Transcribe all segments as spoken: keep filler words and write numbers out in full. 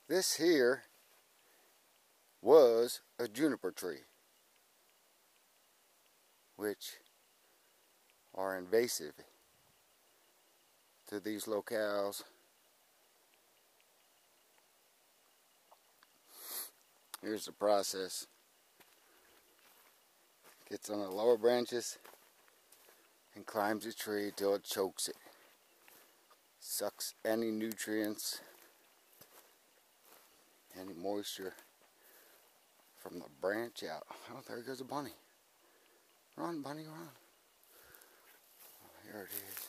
This here was a juniper tree, which are invasive to these locales. Here's the process. Gets on the lower branches and climbs the tree till it chokes it. Sucks any nutrients, any moisture from the branch out. Oh, there goes a bunny. Run, bunny, run. Oh, here it is.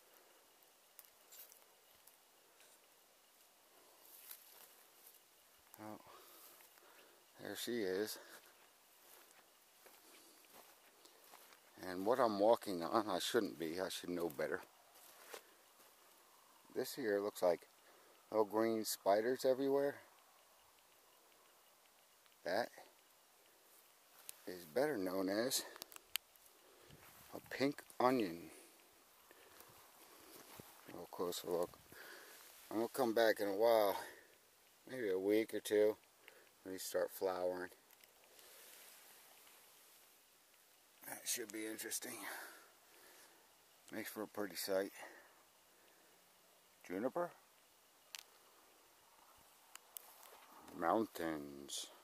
Oh, there she is. And what I'm walking on, I shouldn't be. I should know better. This here looks like little green spiders everywhere. That is better known as a pink onion. A little closer look. I'm going to come back in a while, maybe a week or two, when these start flowering. That should be interesting. Makes for a pretty sight. Juniper? Mountains.